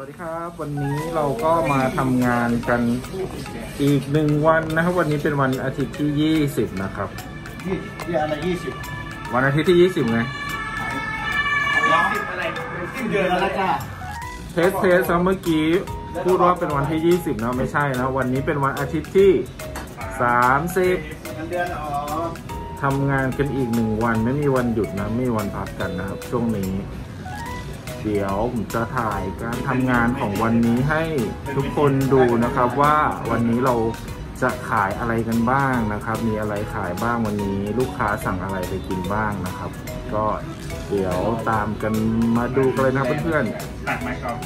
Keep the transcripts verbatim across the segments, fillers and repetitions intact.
วัสดีครับวันนี้เราก็มาทำงานกันอีกหนึ่งวันนะครับวันนี้เป็นวันอาทิตย์ที่ยี่สิบนะครับยี่อะไรยี่สิบวันอาทิตย์ที่ยี่สิบไงยี่สิบอะไรเดือนแล้วจ้าเทสเทสเมื่อกี้พูดว่าเป็นวันที่ยี่สิบนะไม่ใช่นะวันนี้เป็นวันอาทิตย์ที่สามสิบเดือนอ๋อทำงานกันอีกหนึ่งวันไม่มีวันหยุดนะไม่มีวันพักกันนะครับช่วงนี้เดี๋ยวผมจะถ่ายการทำงานของวันนี้ให้ทุกคนดูนะครับว่าวันนี้เราจะขายอะไรกันบ้างนะครับมีอะไรขายบ้างวันนี้ลูกค้าสั่งอะไรไปกินบ้างนะครับก็เดี๋ยวตามกันมาดูกันเลยนะครับเพื่อนๆตัดไหมครับ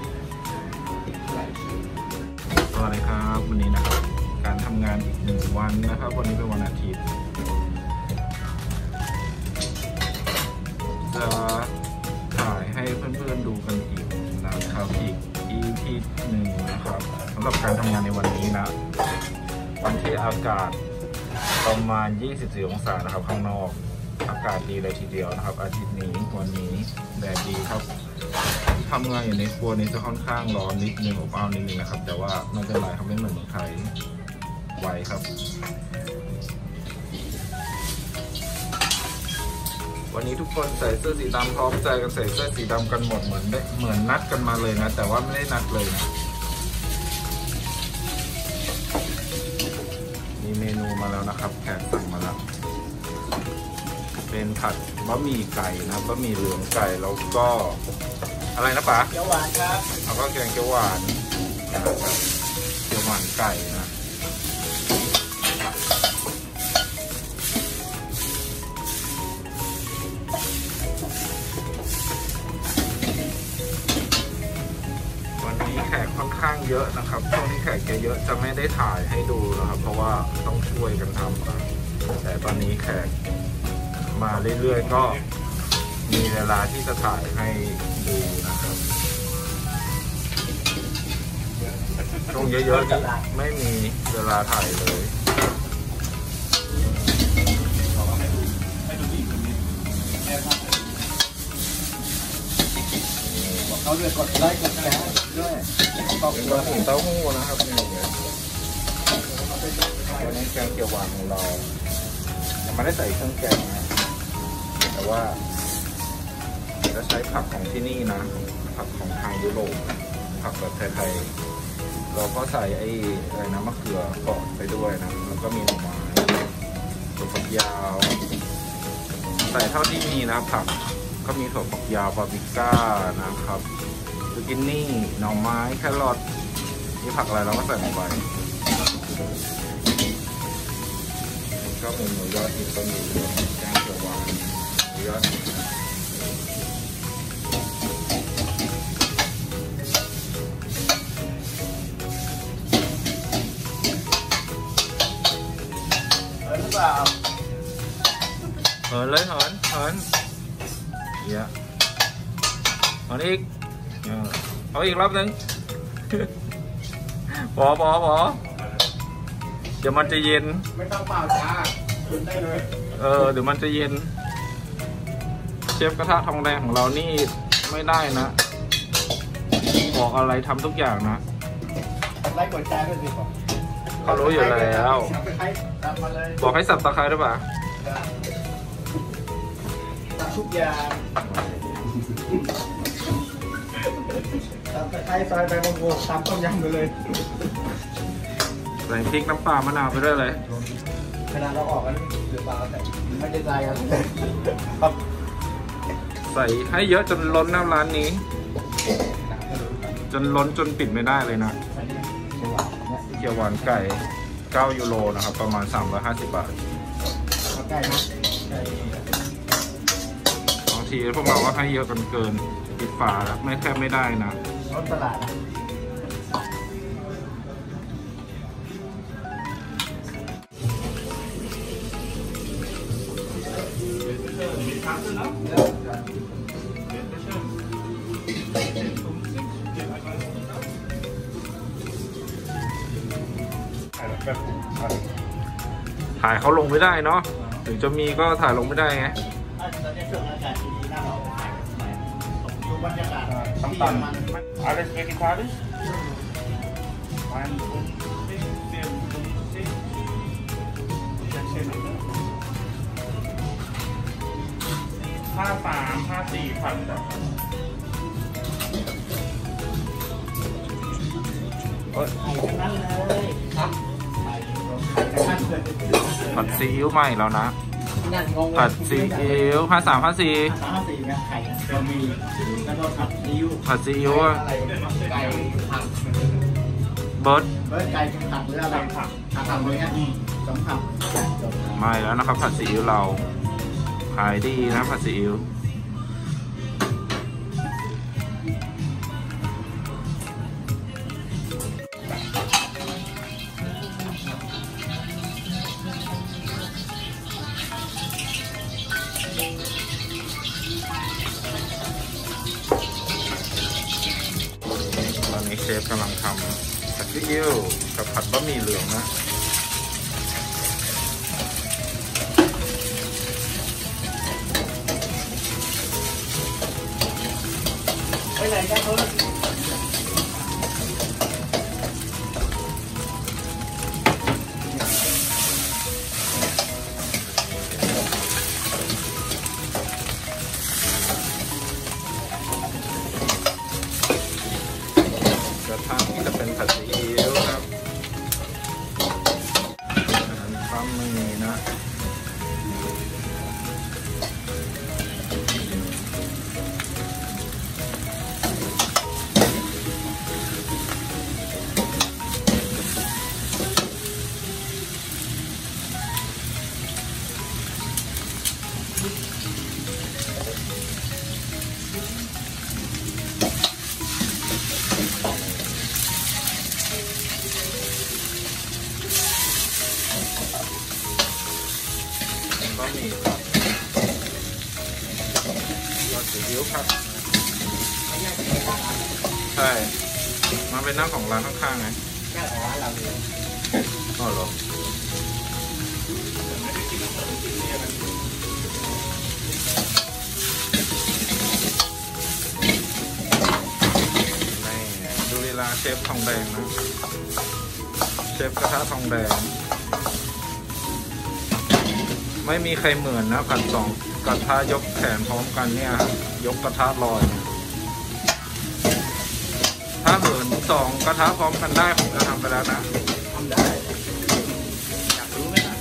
สวัสดีครับวันนี้นะครับการทำงานอีกหนึ่งวันนะครับวันนี้เป็นวันอาทิตย์จะถ่ายให้เพื่อนๆดูกันอีกนะครับอีก อี พี หนึ่งนะครับสำหรับการทำงานในวันนี้นะวันที่อากาศประมาณยี่สิบสี่องศานะครับข้างนอกอากาศดีเลยทีเดียวนะครับอาทิตย์นี้วันนี้แดดดีครับทำงานอยู่ในครัวนี้จะค่อนข้างร้อนนิดนึงอบอ้าวนิดนึงนะครับแต่ว่าไม่เป็นไรครับไม่เหมือนเมืองไทยไหวครับวันนี้ทุกคนใส่เสื้อสีดำพร้อมใจกันใส่เสื้อสีดำกันหมดเหมือนได้เหมือนนัดกันมาเลยนะแต่ว่าไม่ได้นัดเลยนะมีเมนูมาแล้วนะครับแขกสั่งมาแล้วเป็นผัดบะหมี่ไก่นะบะหมี่เหลืองไก่แล้วก็อะไรนะป๋าเกี๊ยวหวานครับแล้วก็แกงเขียวหวานนะครับเขียวหวานไก่นะแขกค่อนข้างเยอะนะครับช่วงนี้แขกเยอะจะไม่ได้ถ่ายให้ดูนะครับเพราะว่าต้องช่วยกันทำแต่ตอนนี้แขกมาเรื่อยๆก็มีเวลาที่จะถ่ายให้ดูนะครับช่วงเยอะๆนี่ไม่มีเวลาถ่ายเลยเขาเลยกดไลค์กดแชร์ด้วยขอบคุณถึงเต้าหู้นะครับนี่เนี่ยวันนี้แกงเขียวหวานของเรายังไม่ได้ใส่เครื่องแกงนะแต่ว่าจะใช้ผักของที่นี่นะผักของทางยุโรปผักแบบไทยๆเราก็ใส่ไอ้อะไรนะมะเขือเปาะไปด้วยนะแล้วก็มีหน่อไม้ถั่วฝักยาวใส่เท่าที่มีนะผักก็มีถั่วฝักยาวปาปริก้านะครับซูกินี่หน่อไม้แครอทนี่ผักอะไรเราก็ใส่ลงไปก็เป็นหมูยอดอีกก็มีแกงเขียวหวานหมูยอดเออหรือเปล่าเหินเลยเหินเหินเยอะเอาอีกเอาอีกรอบนึงพอพอพอเดี๋ยวมันจะเย็นไม่ต้องเปล่าจ้ากินได้เลยเออเดี๋ยวมันจะเย็นเชฟกระทะทองแดงของเรานี่ไม่ได้นะบอกอะไรทำทุกอย่างนะไลค์กดแชร์ด้วยสิบอกเขารู้อยู่แล้วบอกให้สับตะไคร้ด้วยป่ะทุกอย่างตามตะไคร้ซอยใบมะกรูดตามต้มยำไปเลยใส่พริกน้ำปลามะนาวไปด้วยเลยขนาดเราออกกันหรือเปล่าแต่ไม่ได้ใจกันใส่ให้เยอะจนล้นน้ำร้านนี้จนล้นจนปิดไม่ได้เลยนะเกี๊ยวหวานไก่เก้ายูโรนะครับประมาณสามร้อยห้าสิบบาทไก่นะบางทีพวกเราก็ให้เยอะกันเกินปิดฝาแล้วไม่แทบไม่ได้นะรถตลาดนะถ่ายเขาลงไม่ได้เนาะถึงจะมีก็ถ่ายลงไม่ได้ไงตอนนี้ช่วงอากาศดีๆน่าเราถ่ายสมัยสองโยดูบรรยากาศน้ำตาลอะไรสเปกิทาริสมันห้าสามห้าสี่พันแบบเอ้ยนั่นเลยครับผัดซีอิ๊วใหม่แล้วนะนั่นงงผัดซีอิ๊วห้าสามห้าสี่สามห้าสี่เนี่ยไข่ก็มีแล้วก็ผัดซีอิ๊วผัดซีอิ๊วอะไรไก่ผักเบิร์ดเบิร์ดไก่ผักหรืออะไรผักผักผักเลยฮะสองผักใหม่แล้วนะครับผัดซีอิ๊วเราขายดีนะผัดซีอิ๊วตอนนี้เชฟกำลังทำผัดซีอิ๊วกับผัดบะหมี่เหลืองนะไปไหนกันเบิร์ดกระทะนี้จะเป็นผัดซีอิ๊วครับอันนี้ปั๊มไม่มีนะบะหมี่ครับรสซีอิ๊วครับใช่มาเป็นน้ำของร้านข้างๆไงแค่ของร้านเราเลยอ๋อเหรอนี่ดูลีลาเชฟทองแดงนะเชฟกระทะทองแดงไม่มีใครเหมือนนะผัดสองกระทะยกแขนพร้อมกันเนี่ยยกกระทะลอยถ้าเหมือนสองกระทะพร้อมกันได้ผมจะทำไปแล้วนะทำได้อยากรู้ไหมล่ะ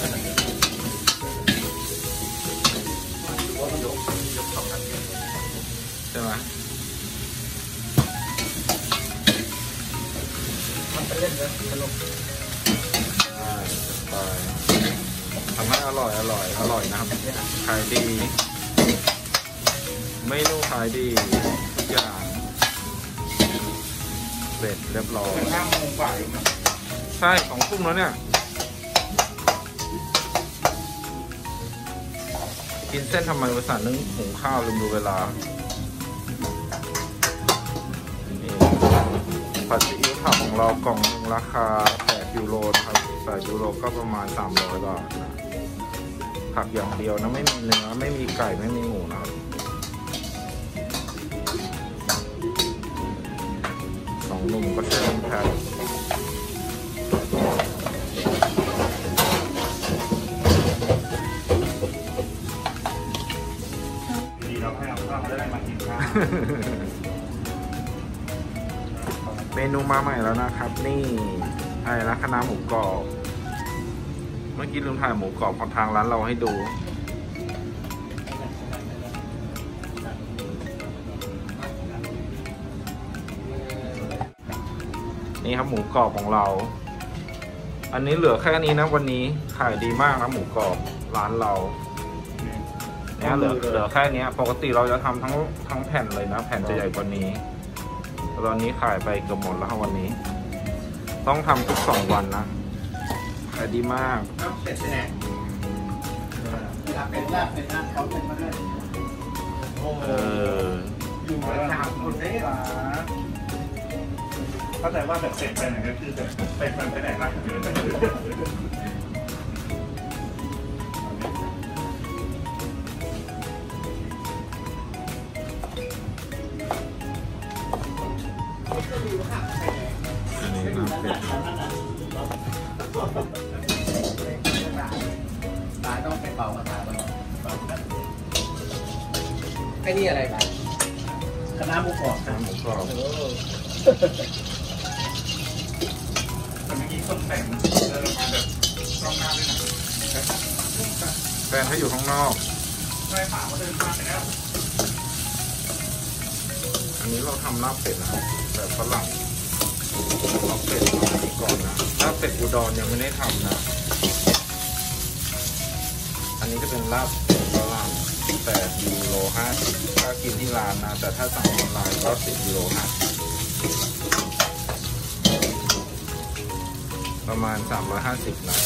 ยกยกสองอันใช่ไหมมันไปเล่นเลยสนุกไปทำให้อร่อยอร่อยอร่อยนะครับขายดีเมนูขายดีทุกอย่างเสร็จเรียบร้อยห้าโมงบ่ายใช่ของทุ่มแล้วเนี่ยกินเส้นทำไมภาษานึ่งหุงข้าวลืมดูเวลานี่ผัดซีอิ๊วผักของเรากล่องหนึ่งราคาแปดยูโรนะครับแปดยูโรก็ประมาณสามร้อยบาทนะผักอย่างเดียวนะไม่มีเนื้อไม่มีไก่ไม่มีหมูนะครับสองหนุ่มก็ช่วยกันแพ็คดีเราให้เราเราได้มากินข้าวเมนูมาใหม่แล้วนะครับนี่อะไรนะคะน้าหมูกรอบเมื่อกี้ลืมถ่ายหมูกรอบของทางร้านเราให้ดูนี่ครับหมูกรอบของเราอันนี้เหลือแค่นี้นะวันนี้ขายดีมากนะหมูกรอบร้านเราเนี่ยเหลือเหลือแค่นี้ปกติเราจะทำทั้งทั้งแผ่นเลยนะแผ่นจะใหญ่กว่านี้ตอนนี้ขายไปเกือบหมดแล้วครับวันนี้ต้องทำทุกสองวันนะขายดีมากครับเสร็จแน่ลาเป็นลาเป็นลาเขาเป็นมาด้วยโอ้เอออยู่มาสามคนได้หรอเข้าใจว่าแบบเสร็จไปไหนก็คือแบบไปมันไปไหนมากเยอะอันนี้น้ำเป็ดตาต้องเป็นเบากระทะบ้างไอ้นี่อะไรกันคณะหมูกรอบน้ำหมูกรอบแต่เมื่อกี้คนแต่งเดินมาแบบกล้องหน้าด้วยนะแฟนเขาอยู่ข้างนอกใช่ป่าเขาเดินมาไปแล้วอันนี้เราทำลาบเป็ดนะแบบฝรั่งลาบเป็ดเอาอันนี้ก่อนนะลาบเป็ดอุดรยังไม่ได้ทำนะ อันนี้จะเป็นลาบฝรั่งแปดยูโรห้าสิบถ้ากินที่ร้านนะแต่ถ้าสั่งออนไลน์ก็สิบยูโรห้าสิบประมาณสามร้อยห้าสิบนะ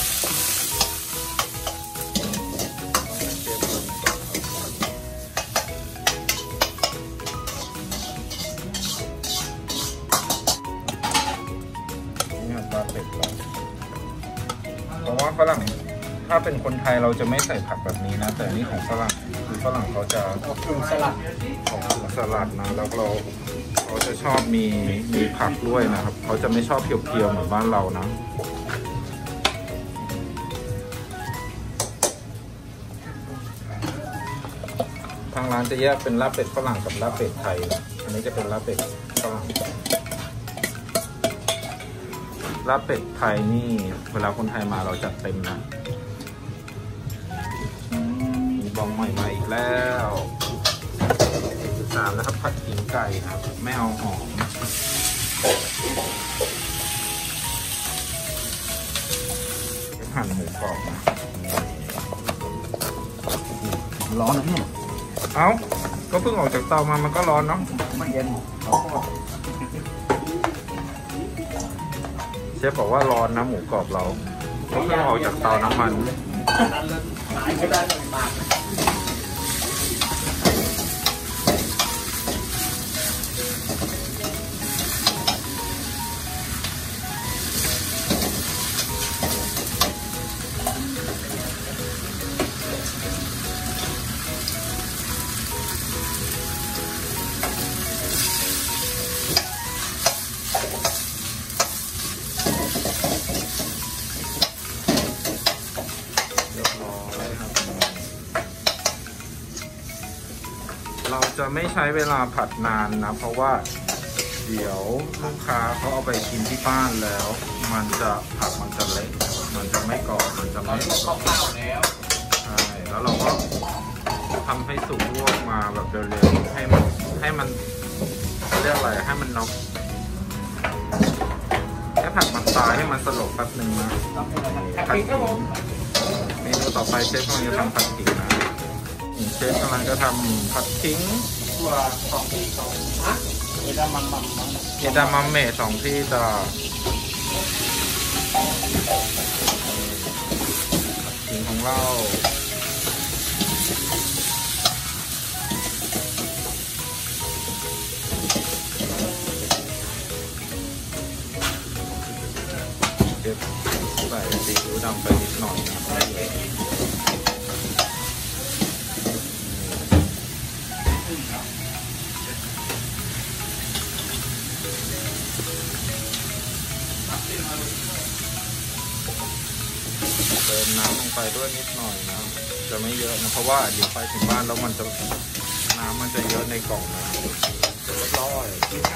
เพราะว่าฝรั่งถ้าเป็นคนไทยเราจะไม่ใส่ผักแบบนี้นะแต่นี่ของฝรั่งคือฝรั่งเขาจะกึ่งสลัดของสลัดนะแล้วเราเขาจะชอบมีมีผักด้วยนะครับเขาจะไม่ชอบเพียวๆเหมือนบ้านเรานะทางร้านจะแยกเป็นลาบเป็ดฝรั่งกับลาบเป็ดไทยอันนี้จะเป็นลาบเป็ดฝรั่งลาบเป็ดไทยนี่เวลาคนไทยมาเราจัดเต็มนะมีบองใหม่มาอีกแล้วสามนะครับผัดขิงไก่ครับไม่เอาหอมหั่นหมูกรอบนะร้อนนะเนี่ยเอ้าก็เพิ่งออกจากเตามามันก็ร้อนเนาะมันเย็นเขาก็เชฟบอกว่าร้อนนะหมูกรอบเราก็เพิ่งออกจากเตาน้ำมันนั้นเลยหายไม่ได้เลยปากเราจะไม่ใช้เวลาผัดนานนะเพราะว่าเดี๋ยวลูกค้าเขาเอาไปกินที่บ้านแล้ว มันจะผักมันจะเละมันจะไม่กรอบมันจะไม่เข้าข้าวแล้วใช่แล้วเราก็ทำให้สุกลวกมาแบบเร็วๆให้มันให้มันเรียกอะไรให้มันน็อกแค่ผัดมันตายให้มันสลบแป๊บหนึ่งนะผัดพริกครับผมเมนูต่อไปเชฟกำลังจะทำผัดขิงนะเชฟกำลังจะทำผัดขิงตัวสองที่สองฮะเวลามันมันมันเอดามัมเมสองที่จะขิงของเราเชฟใส่ซีอิ๊วดำไปนิดหน่อยนะเติมน้ำลงไปด้วยนิดหน่อยนะจะไม่เยอะนะเพราะว่าเดี๋ยวไปถึงบ้านแล้วมันจะน้ำมันจะเยอะในกล่องนะเดี๋ยวร้อย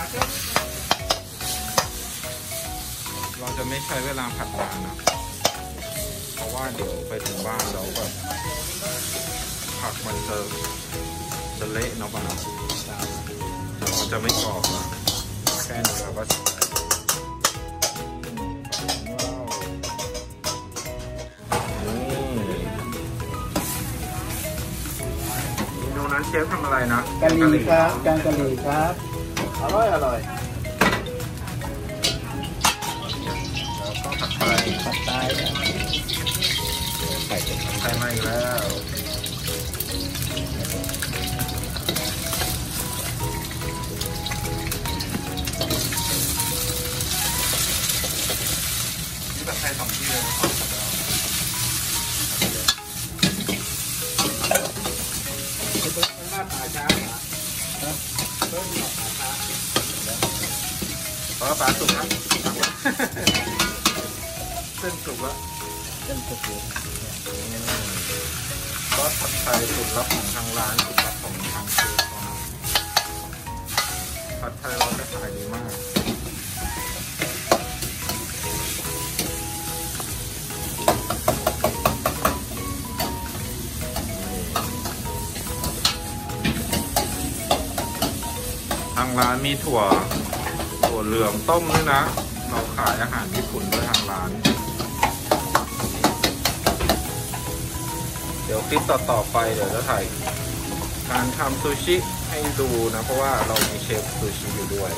เราจะไม่ใช้เวลาผัดนานนะเพราะว่าเดี๋ยวไปถึงบ้านเราแบบผักมันจะจะเละเนาะป่ะนะมันจะไม่กรอบนะแค่นี้เราก็เชฟทำอะไรนะกะหรี่ครับแกงกะหรี่ครับอร่อยอร่อยแล้วก็ผัดไทยผัดไทยใส่ผัดไทยมาอีกแล้วนี่ผัดไทยสองที่เลยเบิ้ลหน้าป่าช้าเหรอเบิ้ลหน้าป่าช้าปลาปลาสุกนะเส้นสุกแล้วเส้นสุกอยู่ซอสผัดไทยสูตรลับของทางร้านสูตรลับของทางเชฟเขานะผัดไทยเราจะขายดีมากทางร้านมีถั่วถั่วเหลืองต้มด้วยนะเราขายอาหารญี่ปุ่นด้วยทางร้านเดี๋ยวคลิปต่อๆไปเดี๋ยวจะถ่ายการทำซูชิให้ดูนะเพราะว่าเรามีเชฟซูชิอยู่ด้วย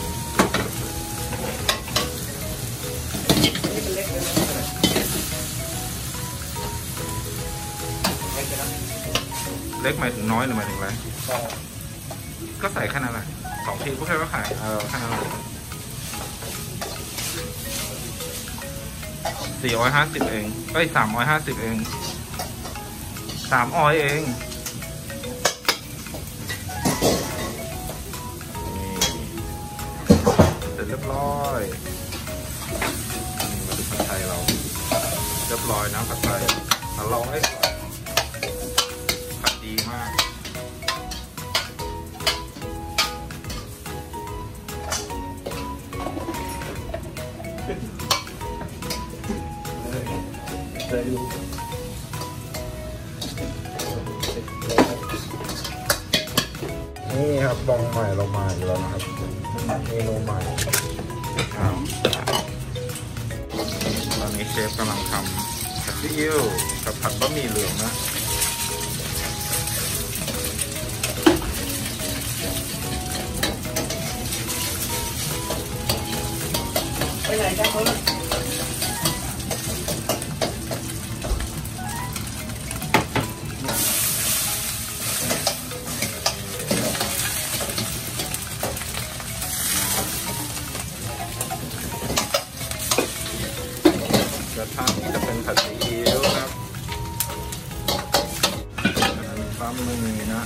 เล็กหมายถึงน้อยหรือหมายถึงอะไรก็ใส่แค่นั้นแหละสองทีพวกแค่ก็ขายเออแค่นั้นแหละสี่ร้อยห้าสิบเองเอ้ยสามร้อยห้าสิบเองสามออยเองเสร็จเรียบร้อยมาดูผัดไทยเราเรียบร้อยนะผัดไทยมาลองให้ผัดดีมากเลยดูนี่ครับบองใหม่เรามาอีกแล้วนะครับเมนูใหม่ครับตอนนี้เชฟกำลังทำผัดซีอิ๊วกับผัดบะหมี่เหลืองนะไปไหนกันเพื่อนกระทะนี้จะเป็นผัดซีอิ๊วครับอันนั้นซ้ำไม่มีนะ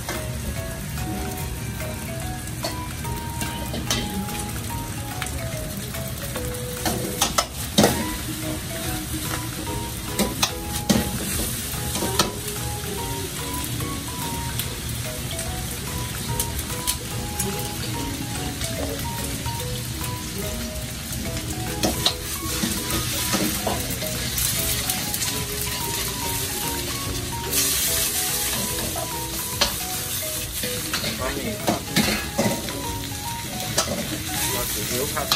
บะหมี่ครับบะซีอิ๊วครับ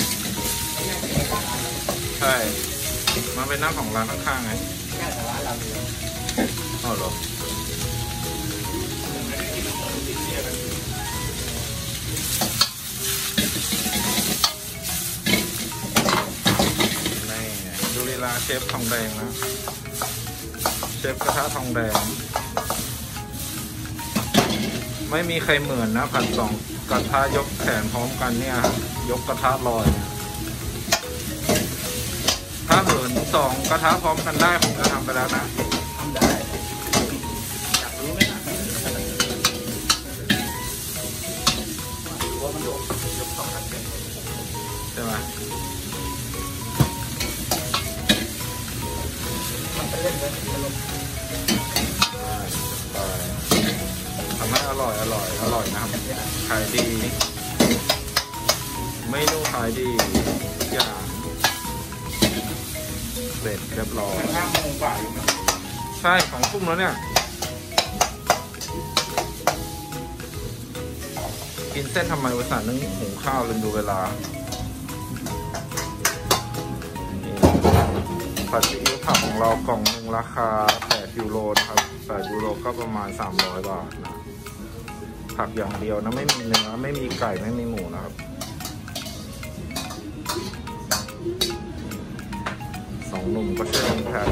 ใช่มันเป็นน้ำของร้านข้างๆไงแค่แต่ร้านเราอยู่อ๋อเหรอนี่ดูลีลาเชฟทองแดงนะเชฟกระทะทองแดงไม่มีใครเหมือนนะผัดสองกระทะยกแขนพร้อมกันเนี่ยยกกระทะลอยถ้าเหินสองกระทะพร้อมกันได้ผมจะทำไปแล้วนะทำได้อยากรู้ไหมนะว่ามันยกยกสองอันเป็นใช่ไหมมันไปเล่นเลยอารมณ์ใช่ทำให้อร่อยอร่อยอร่อยนะครับขายดีเมนูขายดีทุกอย่างเสร็จเรียบร้อยห้าโมงกว่าอยู่นะใช่ของทุ่มแล้วเนี่ยกินเส้นทำไมวะสารนึ่งหุงข้าวลืมดูเวลานี่ผัดซีอิ๊วผักของเรากล่องหนึ่งราคาแปดยูโรนะครับแปดยูโรก็ประมาณสามร้อยบาทนะผักอย่างเดียวนะไม่มีเนื้อไม่มีไก่ไม่มีหมูนะครับสองหนุ่มก็ช่วยกันแพ็ค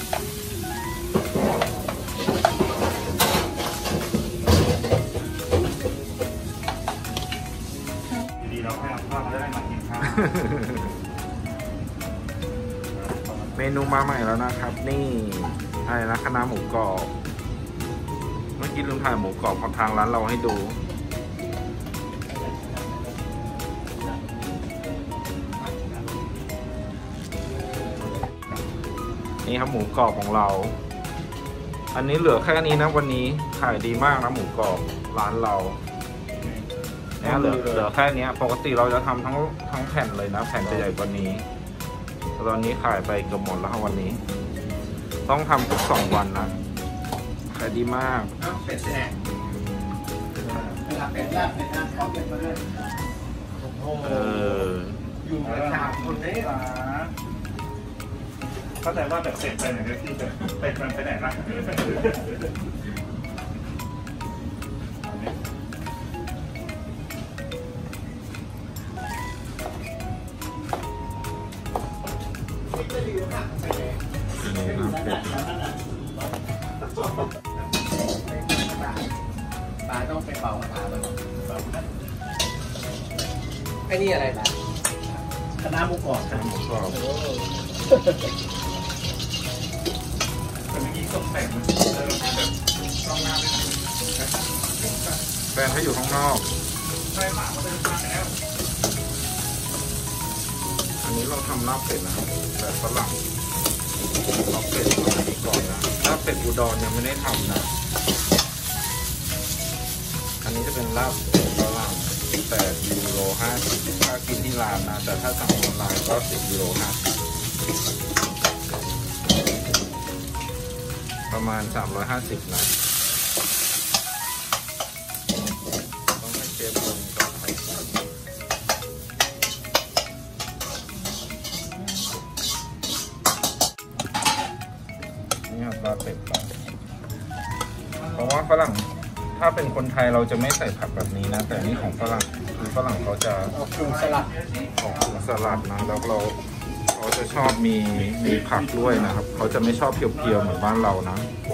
ดีเราให้เราข้าวมาได้มากินข้าวเมนูมาใหม่แล้วนะครับนี่อะไรนะคะน้าหมูกรอบเมื่อกี้ลืมถ่ายหมูกรอบของทางร้านเราให้ดูนี่ครับหมูกรอบของเราอันนี้เหลือแค่นี้นะวันนี้ขายดีมากนะหมูกรอบร้านเราเนี่ยเหลือเหลือแค่นี้ปกติเราจะทำทั้งทั้งแผ่นเลยนะแผ่นจะใหญ่กว่านี้ตอนนี้ขายไปเกือบหมดแล้ววันนี้ต้องทำทุกสองวันนะขายดีมากเป็ดแน่ลาบเป็ดลาบเป็ดนะเขาเป็นมาด้วยเอออยู่ในชามคนนี้หรอเข้าใจว่าแบบเป็ดไปไหนก็ที่เป็ดเป็ดมันไปไหนล่ะปลาต้องไปเป่าปลาไปไอ้นี่อะไรปลาคณะหมูกรอบหมูกรอบแต่เมื่อกี้ตกแต่งมันเออแบบช่องหน้าด้วยนะแฟนเขาอยู่ข้างนอกใช่ป่ะเขาเป็นมาแล้วอันนี้เราทำลาบเป็ดนะครับแบบฝรั่งลาบเป็ดเอาอันนี้ก่อนนะลาบเป็ดอุดรยังไม่ได้ทำนะอันนี้จะเป็นลาบเป็ดฝรั่งแปดยูโรห้าสิบถ้ากินที่ร้านนะแต่ถ้าสั่งออนไลน์ก็สิบยูโรห้าสิบประมาณสามร้อยห้าสิบนะต้องให้เชฟลงก่อนไปนี่ครับลาบเป็ดก่อนเพราะว่าฝรั่งถ้าเป็นคนไทยเราจะไม่ใส่ผักแบบนี้นะแต่นี่ของฝรั่งคือฝรั่งเขาจะเอาปรุงสลัดของสลัดนะแล้วเราเขาจะชอบมีมีผักด้วยนะครับเขาจะไม่ชอบเพียวๆเหมือนบ้านเรานะ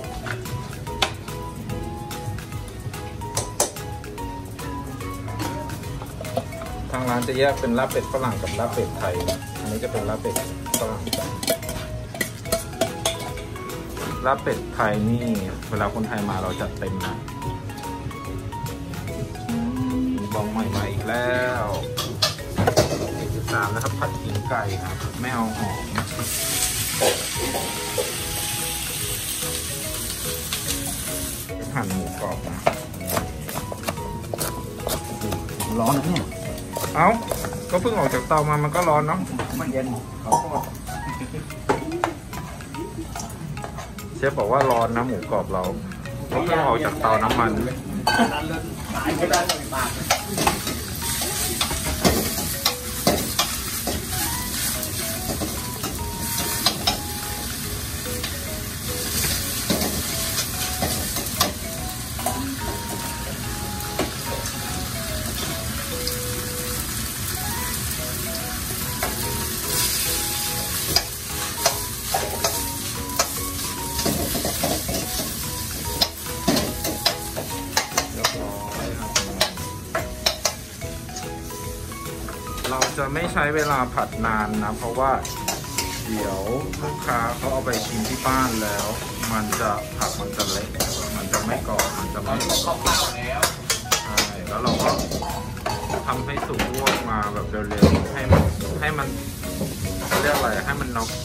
ทางร้านจะแยกเป็นลาบเป็ดฝรั่งกับลาบเป็ดไทยอันนี้จะเป็นลาบเป็ดฝรั่งลาบเป็ดไทยนี่เวลาคนไทยมาเราจัดเต็มนะบองใหม่มาอีกแล้วที่สามนะครับผัดขิงไก่ครับไม่เอาหอมหั่นหมูกรอบนะร้อนนะเนี่ยเอ้าก็เพิ่งออกจากเตามามันก็ร้อนเนาะมันเย็นเขาก็เชฟบอกว่าร้อนนะหมูกรอบเราก็เพิ่งออกจากเตาน้ำมันร้านเลิศขายไม่ได้เลยปากเราจะไม่ใช้เวลาผัดนานนะเพราะว่าเดี๋ยวลูกค้าเขาเอาไปชิมที่บ้านแล้ว มันจะผักมันจะเละมันจะไม่กรอบมันจะไม่ข้าวเปล่าแล้วใช่แล้วเราก็ทำให้สุกลวกมาแบบเร็วๆให้มันให้มันเรียกอะไรให้มันน็อก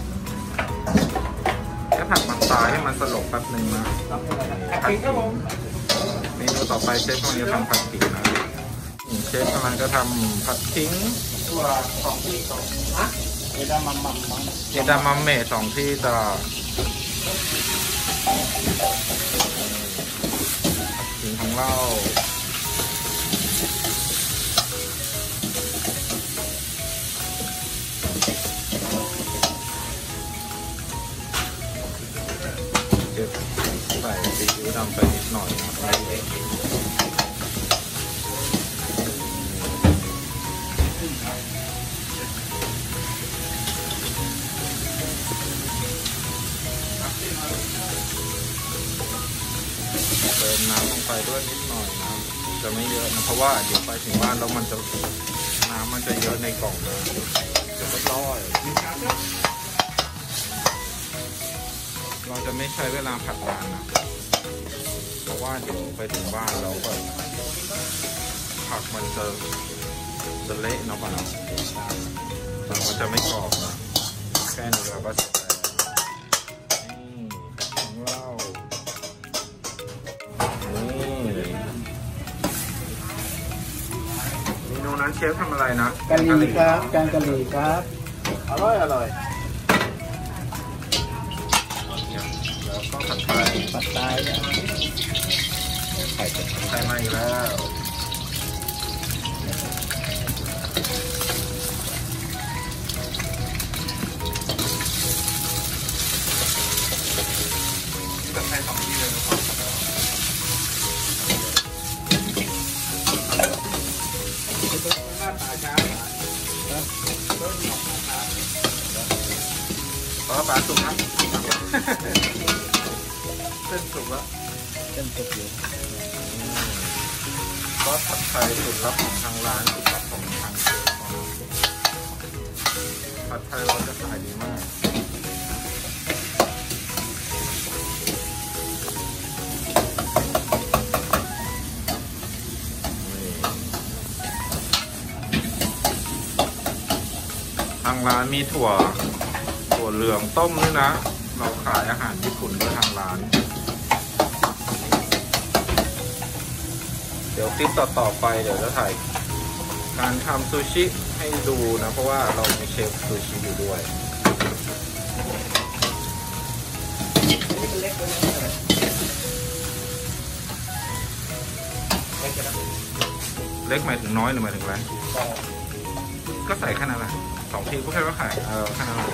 แค่ผัดมันตายให้มันสลบแป๊บนึงนะผัดขิงเมนูต่อไปเชฟกำลังจะทำผัดขิงนะเชฟกำลังจะทำผัดขิงตัวสองที่สองฮะเอดามัมมัมมัมเอดามัมเมสองที่จะผัดขิงของเราเชฟใส่ซีอิ๊วดำไปนิดหน่อยนะครับเติมน้ำลงไปด้วยนิดหน่อยนะจะไม่เยอะนะเพราะว่าเดี๋ยวไปถึงบ้านแล้วมันจะน้ำมันจะเยอะในกล่องนะจะไม่ร้อยเราจะไม่ใช้เวลาผัดนานนะเพราะว่าเดี๋ยวไปถึงบ้านแล้วก็ผักมันจะจะเละเนาะป่ะเนาะมันจะไม่กรอบนะแค่นี้เราก็เสร็จแล้วนั้นเชฟทำอะไรนะกะหรี่ครับแกงกะหรี่ครับอร่อยอร่อยแล้วก็ผัดไทยปัดตายเนี่ยไข่เป็ดผัดไทยมาอีกแล้วนี่แบบไทยสองที่เลยนะครับหน้าตาช้าเริ่มออกมาช้าขอปลาสุกครับเส้นสุกแล้วเส้นสุกอยู่ซอสผัดไทยสูตรลับของทางร้านสูตรลับของทางเชฟผัดไทยเราจะขายดีมากทางร้านมีถั่วถั่วเหลืองต้มด้วยนะ เราขายอาหารญี่ปุ่นด้วยทางร้าน เดี๋ยวคลิปต่อๆไปเดี๋ยวจะถ่ายการทำซูชิให้ดูนะ เพราะว่าเรามีเชฟซูชิอยู่ด้วยเล็กเลยเล็กหมายถึงน้อยหรือหมายถึงอะไรก็ใส่แค่นั้นแหละสองทีก็แค่ว่าขายเออแค่นั้นแหละ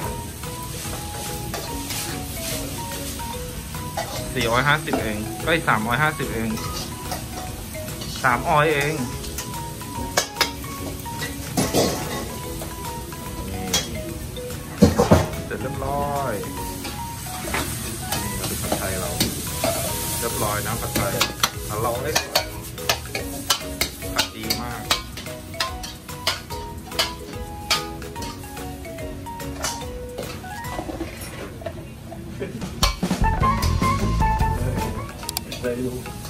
สี่ร้อยห้าสิบเองก็สามร้อยห้าสิบเองสามออยเองนี่เสร็จเรียบร้อยนี่มาดูผัดไทยเราเรียบร้อยนะผัดไทยอร่อยผัดดีมากเลยดู